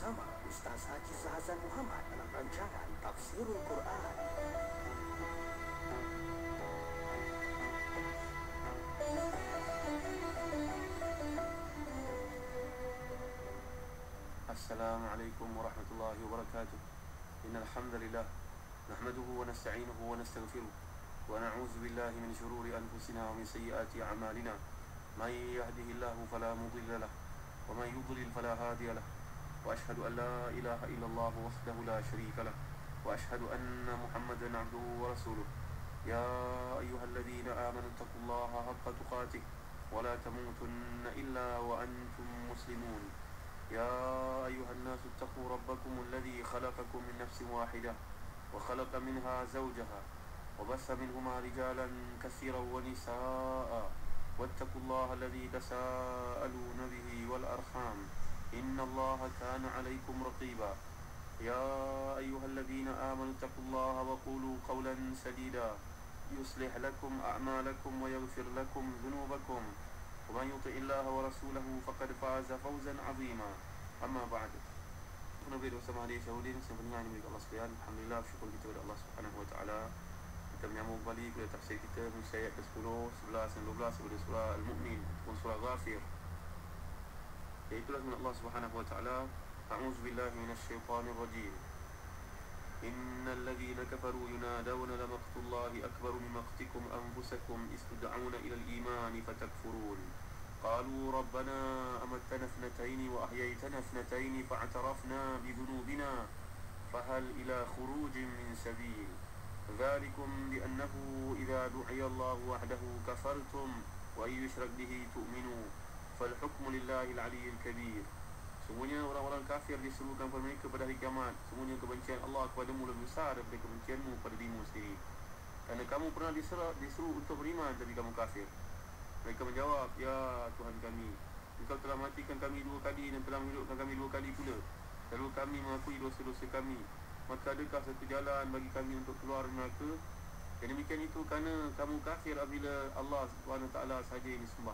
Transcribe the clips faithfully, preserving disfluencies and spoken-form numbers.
bersama Ustaz Haji Hasan Muhammad dalam rancangan Tafsirul Quran. Assalamualaikum warahmatullahi wabarakatuh. Innal hamdalillah nahmaduhu wa nasta'inuhu wa nastaghfiruh wa na'udzu billahi min shururi anfusina wa min sayyiati a'malina. May yahdihillahu fala mudilla lahu wa may yudlil fala hadiya lahu. Wa ashhadu an la ilaha illallah wahdahu la syarika lahu wa ashhadu anna Muhammadan 'abduhu wa rasuluh. Ya ayyuhalladzina amanu taqullaha haqqa tuqatih wa la tamutunna illa wa antum muslimun. يا أيها الناس اتقوا ربكم الذي خلقكم من نفس واحدة وخلق منها زوجها وبث منهما رجالا كثيرا ونساء واتقوا الله الذي تساءلون به والأرحام إن الله كان عليكم رقيبا. يا أيها الذين آمنوا اتقوا الله وقولوا قولا سديدا يصلح لكم أعمالكم ويغفر لكم ذنوبكم ومن يطع الله ورسوله فقد فاز فوزا عظيما. أما بعد. Nabi bersama hadis Syahudin sebenarnya milik Allah sekalian. Alhamdulillah, syukur kita kepada Allah Subhanahu wa taala. Kita menyambung kembali kepada tafsir kita muka ayat ke sepuluh, sebelas dan dua belas daripada surah Al-Mu'min ataupun surah Ghafir. Iaitu firman Allah Subhanahu wa taala, A'udzu billahi minasyaitonir rajim. Innal ladzina kafaru yunadawna lamaqtullahi akbaru min maqtikum anfusakum istud'auna ila al-iman fatakfurun. قالوا ربنا أمتنا اثنتين وأحييتنا اثنتين فاعترفنا بذنوبنا فهل إلى خروج من سبيل ذلكم بأنه إذا دعي الله وحده كفرتم وإن يشرك به تؤمنوا فالحكم لله العلي الكبير. Semuanya orang-orang kafir diserukan kepada mereka pada hari kiamat. Semuanya kebencian Allah kepadamu lebih besar daripada kebencianmu pada dirimu sendiri. Kerana kamu pernah diseru, diseru untuk beriman tapi kamu kafir. Mereka menjawab, Ya Tuhan kami, Engkau telah matikan kami dua kali dan telah menghidupkan kami dua kali pula. Lalu kami mengakui dosa-dosa kami. Maka adakah satu jalan bagi kami untuk keluar neraka? Dan demikian itu kerana kamu kafir apabila Allah subhanahu wa taala sahaja yang disembah.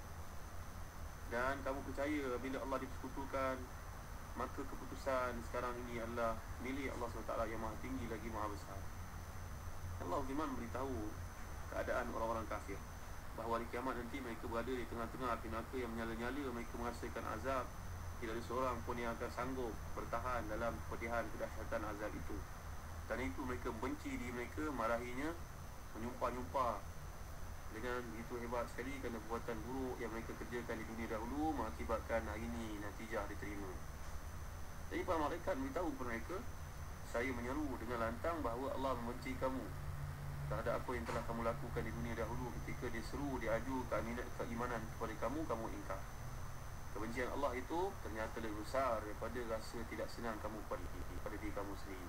Dan kamu percaya apabila Allah dipersekutukan, maka keputusan sekarang ini adalah milik Allah subhanahu wa taala yang maha tinggi lagi maha besar. Allah firman beritahu keadaan orang-orang kafir bahawa di kiamat nanti mereka berada di tengah-tengah api neraka yang menyala-nyala. Mereka merasakan azab. Tidak ada seorang pun yang akan sanggup bertahan dalam kepedihan kedahsyatan azab itu. Dan itu mereka benci diri mereka, marahinya, menyumpah-nyumpah dengan begitu hebat sekali kerana perbuatan buruk yang mereka kerjakan di dunia dahulu mengakibatkan hari ini natijah diterima. Jadi para malaikat beritahu kepada mereka, saya menyeru dengan lantang bahawa Allah membenci kamu terhadap apa yang telah kamu lakukan di dunia dahulu. Ketika dia seru, dia aju keimanan kepada kamu, kamu ingkar. Kebencian Allah itu ternyata lebih besar daripada rasa tidak senang kamu pada, pada diri kamu sendiri.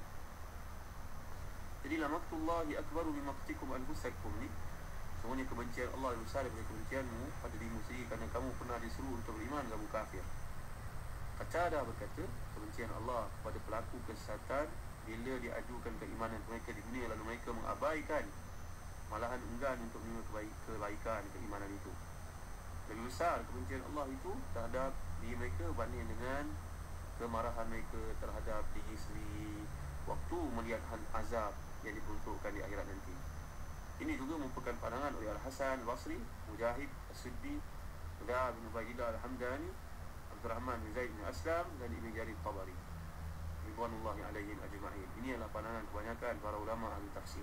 Jadi lamaqtullahi akbaru min maqtikum anfusakum ni, semuanya kebencian Allah lebih besar daripada kebencianmu pada dirimu sendiri kerana kamu pernah disuruh untuk beriman, kamu kafir. Qatada berkata, kebencian Allah kepada pelaku kesesatan bila diajukan keimanan mereka di dunia lalu mereka mengabaikan, malahan enggan untuk menerima kebaik, kebaikan keimanan itu. Lebih besar kebencian Allah itu terhadap diri mereka berbanding dengan kemarahan mereka terhadap diri sendiri waktu melihat azab yang diperuntukkan di akhirat nanti. Ini juga merupakan pandangan oleh Al-Hasan Al-Basri, Mujahid As-Siddi, Uda bin Ubaidillah Al-Hamdani, Abdul Rahman bin Zaid bin Aslam dan Ibn Jarir Tabari ridwanullahi alaihim ajma'in. Ini adalah pandangan kebanyakan para ulama ahli tafsir.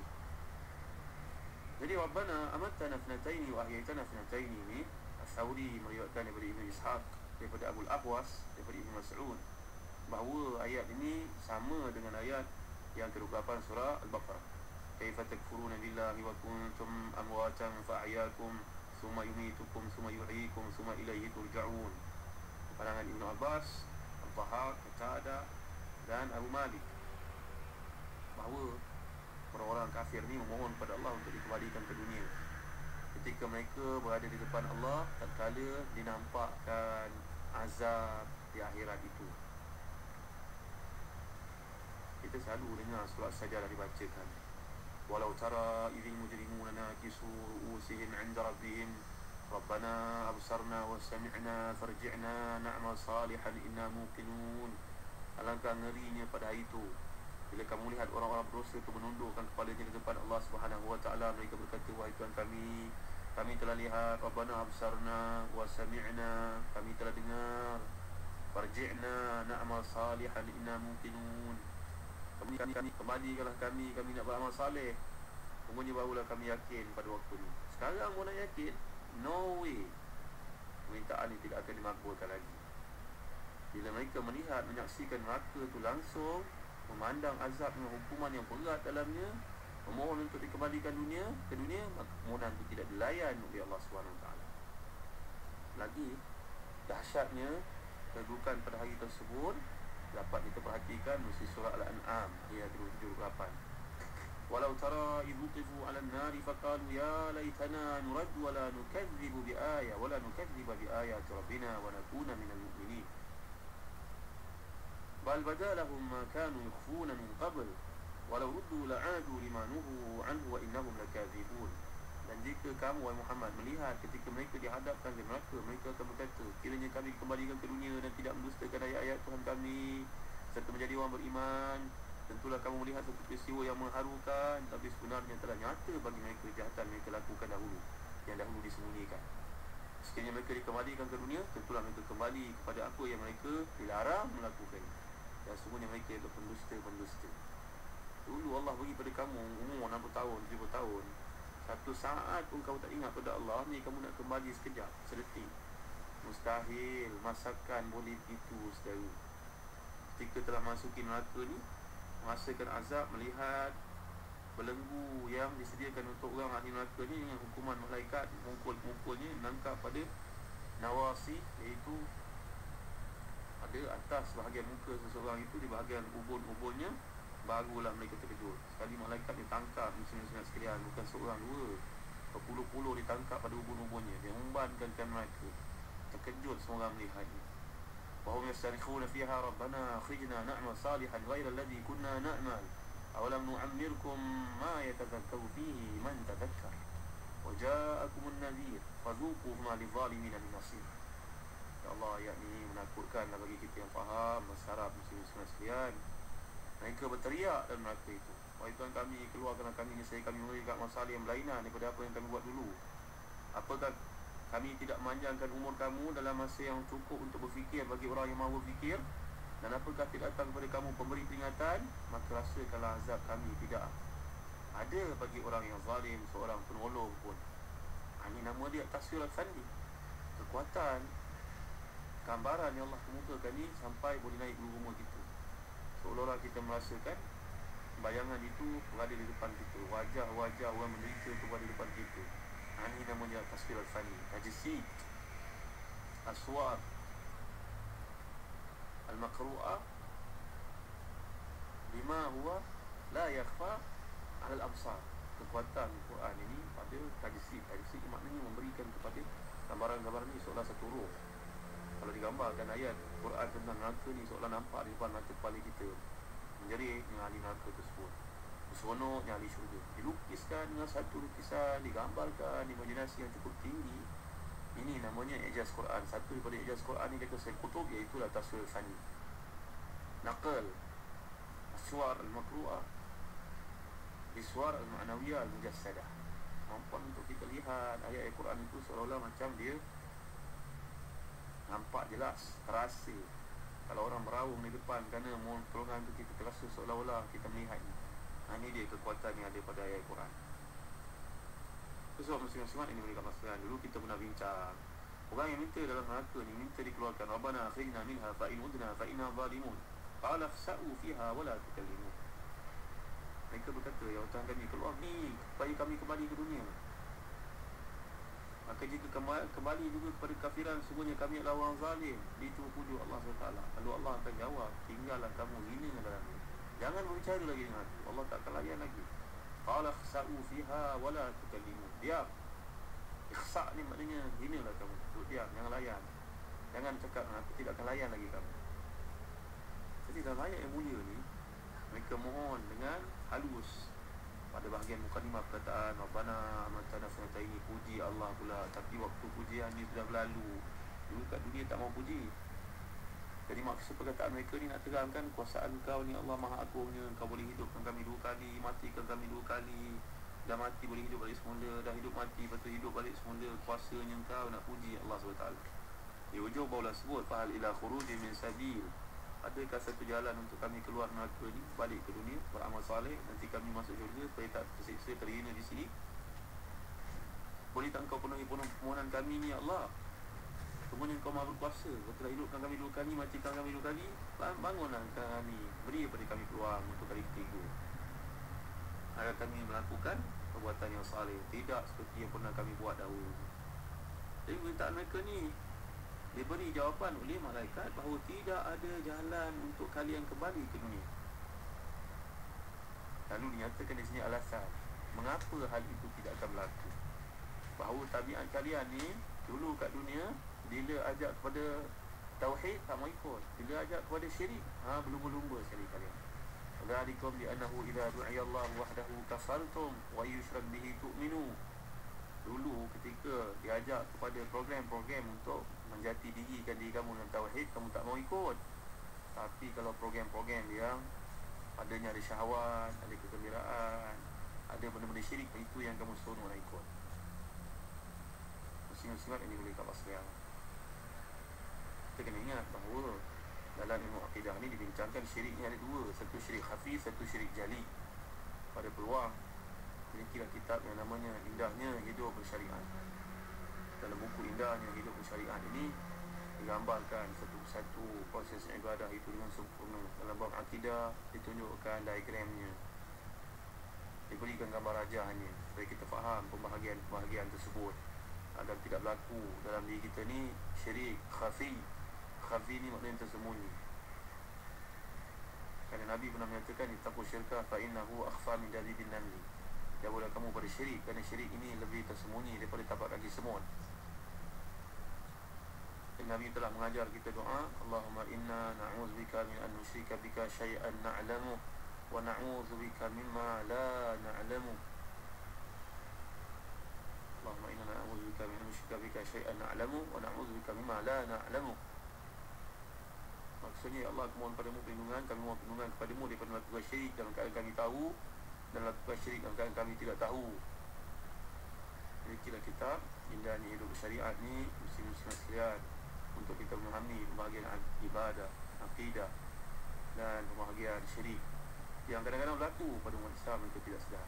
Jadi Rabbana amattana thnataini wa ahyaitana thnataini ini As-Sawri meriwayatkan daripada Ibn Ishaq, daripada Abu Al-Ahwas, daripada Ibn Mas'ud bahawa ayat ini sama dengan ayat yang ke dua puluh lapan surah Al-Baqarah. Kaifa takfuruna billahi wa kuntum amwatan fa'ahyakum thumma yumitukum thumma yuhyikum thumma ilaihi turja'un. Pandangan Ibn Abbas, Al-Tahaq, Qatadah dan Abu Malik bahawa orang-orang kafir ni memohon kepada Allah untuk dikembalikan ke dunia ketika mereka berada di depan Allah tatkala dinampakkan azab di akhirat itu. Kita selalu dengar surah Sajadah dibacakan, walau tara idzil mujrimuna nakisu ru'usihim 'inda rabbihim rabbana absarna wa sami'na farji'na na'mal salihan inna muqinun Alangkah ngerinya pada hari itu bila kamu lihat orang-orang berdosa itu menundukkan kepalanya di depan Allah Subhanahu wa taala. Mereka berkata, wahai Tuhan kami, kami telah lihat, Rabbana absarna wa sami'na, kami telah dengar, farji'na na'mal salihan inna muqinun, kami, kami, kami kembalikanlah kami, kami nak beramal saleh. Kemudian barulah kami yakin pada waktu ini. Sekarang mau nak yakin? No way. Permintaan ini tidak akan dimakbulkan lagi. Bila mereka melihat, menyaksikan neraka itu langsung, memandang azab dengan hukuman yang berat dalamnya, memohon untuk dikembalikan dunia ke dunia, maka permohonan itu tidak dilayan oleh Allah subhanahu wa taala. Lagi dahsyatnya kedudukan pada hari tersebut dapat kita perhatikan melalui surah Al-An'am ayat tujuh puluh lapan. Walau tara idh wuqifu 'alan nari faqalu ya laitana nurad wa la nukadzibu bi ayati wa la nukadziba bi ayati rabbina wa nakuna minal mu'minin. Bal badalahum ma kanu yukhfuna min qabl walau ruddu la'adu lima nuhu anhu wa innahum lakadzibun. Dan jika kamu wahai Muhammad melihat ketika mereka dihadapkan ke neraka, mereka akan berkata, kiranya kami kembalikan ke dunia dan tidak mendustakan ayat-ayat Tuhan kami serta menjadi orang beriman, tentulah kamu melihat satu peristiwa yang mengharukan, tapi sebenarnya telah nyata bagi mereka kejahatan mereka lakukan dahulu, yang dahulu disembunyikan. Sekiranya mereka dikembalikan ke dunia, tentulah mereka kembali kepada apa yang mereka dilarang melakukan. Dan semuanya mereka adalah pendusta-pendusta. Dulu Allah bagi pada kamu umur enam puluh tahun, tujuh puluh tahun, satu saat pun kamu tak ingat pada Allah, ni kamu nak kembali sekejap, sedetik. Mustahil. Masakan boleh begitu, saudara. Ketika telah masuki neraka ni, merasakan azab, melihat belenggu yang disediakan untuk orang ahli neraka ni dengan hukuman malaikat, mukul-mukulnya menangkap pada nawasi, iaitu pada atas bahagian muka seseorang itu, di bahagian ubun-ubunnya, barulah mereka terkejut. Sekali malaikat ditangkap muslim-muslim sekalian, bukan seorang dua, berpuluh-puluh ditangkap pada ubun-ubunnya, dia membankan mereka. Terkejut semua orang melihatnya. Wahum yastarikhuna fiha rabbana akhrijna na'mal salihan ghayra alladhi kunna na'mal awalam nu'ammirkum ma yatadhakkaru fihi man tadhakkar wa ja'akumun nadhir fadhuqu ma lidh-dhalimina min nasir. Ya Allah, ayat ini menakutkanlah bagi kita yang faham, masyarakat muslim-muslim sekalian. Mereka berteriak dalam neraka itu, wahai Tuhan kami, keluarkanlah kami, nescaya kami memberikan amal salih yang berlainan daripada apa yang kami buat dulu. Apakah kami tidak memanjangkan umur kamu dalam masa yang cukup untuk berfikir bagi orang yang mahu berfikir? Dan apakah tidak datang kepada kamu pemberi peringatan? Maka rasakanlah azab kami tidak ada bagi orang yang zalim seorang penolong pun. Ini nama dia taswir al-fandi, kekuatan gambaran yang Allah kemukakan ni sampai boleh naik bulu rumah kita. Seolah-olah kita merasakan bayangan itu berada di depan kita, wajah-wajah orang menderita itu berada di depan kita. Ini namanya taswir al-fani, tajsid, aswar al-maqru'ah lima huwa la yakhfa 'ala al-absar. Kekuatan Quran ini pada tajsid. Tajsid maknanya memberikan kepada gambaran-gambaran ini seolah satu ruh. Kalau digambarkan ayat Quran tentang neraka ni, seolah nampak di depan mata kepala kita. Menjadi dengan ahli neraka tersebut, seronoknya ahli syurga, dilukiskan dengan satu lukisan, digambarkan imajinasi yang cukup tinggi. Ini namanya ijaz Quran. Satu daripada ijaz Quran ni kata Syekh Qutub, iaitu taswir fani, naqal aswar al-maqru'ah biswar al-ma'nawiyah al-mujassadah. Mampu untuk kita lihat ayat Quran itu seolah-olah macam dia nampak jelas, terasa. Kalau orang meraung di depan kerana mohon pertolongan itu, kita terasa seolah-olah kita melihatnya. Ini dia kekuatan yang ada pada ayat Quran. Sebab muslim-muslimat ini mereka masalah. Dulu kita pernah bincang, orang yang minta dalam neraka ni, minta dikeluarkan, Rabbana akhrijna minha fa in udna fa inna zalimun qala khsa'u fiha wa la tukallimun. Mereka berkata, ya Tuhan kami, keluar ni supaya kami kembali ke dunia. Maka jika kembali juga kepada kafiran, semuanya kami adalah orang zalim. Itu pujuk Allah subhanahu wa taala. Lalu Allah akan jawab, tinggallah kamu hina dalam ini, jangan berbicara lagi dengan aku. Allah tak akan layan lagi. Qala khsa'u fiha wa la tukallimun. Diam. Ikhsa' ni maknanya hinalah kamu. Duduk diam, jangan layan. Jangan cakap, aku tidak akan layan lagi kamu. Jadi dalam ayat yang mulia ni, mereka mohon dengan halus. Pada bahagian mukadimah perkataan Rabbana amatana sunataini, puji Allah pula. Tapi waktu pujian ni sudah berlalu. Dulu kat dunia tak mau puji. Jadi maksud perkataan mereka ni nak terangkan kuasaan kau ni Allah Maha Agungnya. Kau boleh hidupkan kami dua kali, matikan kami dua kali. Dah mati boleh hidup balik semula, dah hidup mati lepas tu hidup balik semula. Kuasanya kau nak puji Allah subhanahu wa taala. Di ujung baulah sebut fahal ila khuruji min sabil. Adakah satu jalan untuk kami keluar neraka ni, balik ke dunia, beramal soleh, nanti kami masuk syurga supaya tak tersiksa, terhina di sini? Boleh tak engkau penuhi permohonan kami ni ya Allah? Kemudian kau maha berkuasa, kau telah hidupkan kami dua kali, matikan kami dua kali, bangunlah kami, beri kepada kami peluang untuk kali ketiga agar kami melakukan perbuatan yang saleh, tidak seperti yang pernah kami buat dahulu. Jadi permintaan mereka ni diberi jawapan oleh malaikat bahawa tidak ada jalan untuk kalian kembali ke dunia. Lalu dinyatakan di sini alasan mengapa hal itu tidak akan berlaku. Bahawa tabiat kalian ni dulu kat dunia, bila ajak kepada tauhid tak mau ikut, bila ajak kepada syirik, ha berlumba-lumba sekali kalian. Dzalikum bi annahu idza du'iya Allah wahdahu kafartum wa yushrak bihi tu'minu. Dulu ketika diajak kepada program-program untuk menjati dirikan diri kamu dalam tauhid, kamu tak mau ikut. Tapi kalau program-program yang adanya ada syahwat, ada kegembiraan, ada benda-benda syirik, itu yang kamu seronok nak ikut. Muslim-muslimat ini boleh kapas sekalian. Kita kena ingat bahawa dalam ilmu akidah ni dibincangkan syirik ni ada dua. Satu syirik khafi, satu syirik jali. Pada peluang milikilah kitab yang namanya Indahnya Hidup Bersyariat. Dalam buku Indahnya Hidup Bersyariat ini digambarkan satu persatu proses ibadah itu dengan sempurna. Dalam bab akidah ditunjukkan diagramnya, diberikan gambar rajahnya supaya kita faham pembahagian-pembahagian tersebut agar tidak berlaku dalam diri kita ni syirik khafi. Khafi ni maknanya tersembunyi. Kerana Nabi pernah menyatakan ittaqu syirka fa innahu akhfa min dalibin namli. Jauhlah kamu pada syirik, kerana syirik ini lebih tersembunyi daripada tapak kaki semut. Dan Nabi telah mengajar kita doa, Allahumma inna na'udzubika min an nusyrika bika syai'an na'lamu wa na'udzubika mimma la na'lamu. Allahumma inna na'udzubika min an nusyrika bika syai'an na'lamu wa na'udzubika mimma la na'lamu. Maksudnya, ya Allah, aku mohon padamu perlindungan, kami mohon perlindungan kepadamu daripada melakukan syirik dalam keadaan kami tahu, dan melakukan syirik dalam keadaan kami tidak tahu. Milikilah kitab Indahnya Hidup Bersyariat ni, muslim-muslimat sekalian, untuk kita memahami pembahagian ibadah, akidah dan pembahagian syirik yang kadang-kadang berlaku pada umat Islam itu tidak sedar.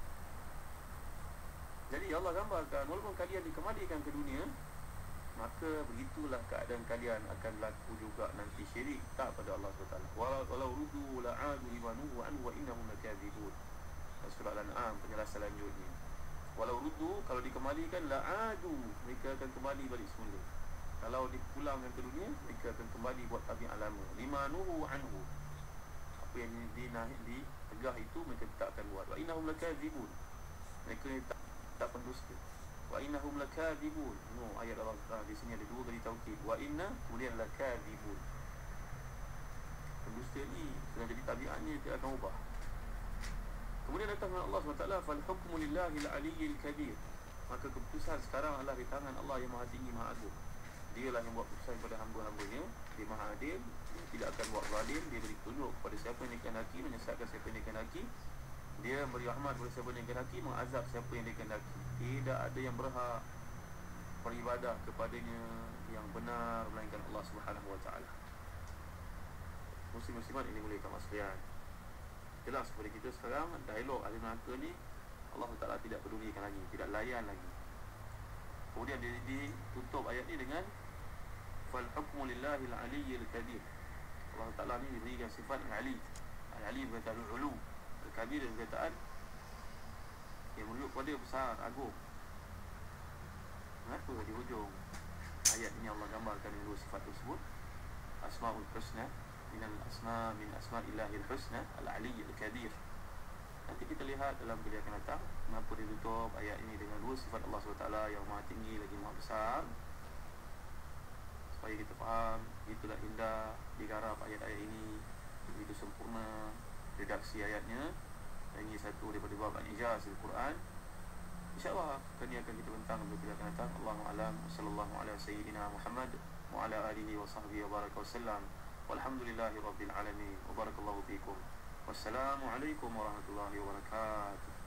Jadi Allah gambarkan, walaupun kalian dikembalikan ke dunia, maka begitulah keadaan kalian akan berlaku juga nanti syirik tak pada Allah subhanahu wa taala. Walau walau rudu la'adu limanuhu anhu wa innahum lakadzibun. Surah Al-An'am penjelasan lanjutnya. Walau rudu, kalau dikembalikan, la'adu, mereka akan kembali balik semula. Kalau dipulangkan ke dunia, mereka akan kembali buat tabiat lama. Limanuhu anhu, apa yang dinahi ditegah itu mereka tak akan buat. Wa innahum lakadzibun, mereka tak tak pendusta. Wa innahum lakadzibun. No, ayat Allah ah, di sini ada dua kali taukid. Wa inna, kemudian lakadzibun. Pendusta ni sudah jadi tabiatnya, dia akan ubah. Kemudian datang Allah subhanahu wa taala, fal hukmu lillahil aliyyil kabir. Maka keputusan sekarang adalah di tangan Allah yang Maha Tinggi, Maha Agung. Dialah yang buat keputusan kepada hamba-hambanya. Dia Maha Adil, dia tidak akan buat zalim. Dia beri tunjuk kepada siapa yang dia kehendaki, menyesatkan siapa yang dia kehendaki. Dia beri rahmat kepada siapa yang dia kehendaki, mengazab siapa yang dia kehendaki. Tidak ada yang berhak beribadah kepadanya yang benar melainkan Allah Subhanahu wa taala. Muslim-muslimat ini boleh kamu sekalian. Jelas kepada kita sekarang, dialog ahli neraka ni Allah Taala tidak pedulikan lagi, tidak layan lagi. Kemudian dia ditutup ayat ni dengan fal hukmu lillahil aliyyil kabir. Allah Taala ni diberikan sifat al-ali. Al-ali berkaitan ulu, al-kabir berkaitan yang merujuk pada besar, agung. Kenapa di hujung ayat ini Allah gambarkan dua sifat tersebut? Asmaul Husna, minal asma min asma'illahil husna al-ali al-kabir. Nanti kita lihat dalam kuliah akan datang kenapa ditutup ayat ini dengan dua sifat Allah subhanahu wa taala yang Maha Tinggi lagi Maha Besar, supaya kita faham itulah indah digarap ayat-ayat ini, begitu sempurna redaksi ayatnya. Ini satu daripada bab al-ijaz al-Quran. InsyaAllah akan akan kita bentang dalam kuliah akan datang. Allahu a'lam. Sallallahu ala sayyidina Muhammad wa ala alihi wa sahbihi wa baraka wa sallam. Walhamdulillahi rabbil alamin. Wa barakallahu fikum. Wassalamualaikum warahmatullahi wabarakatuh.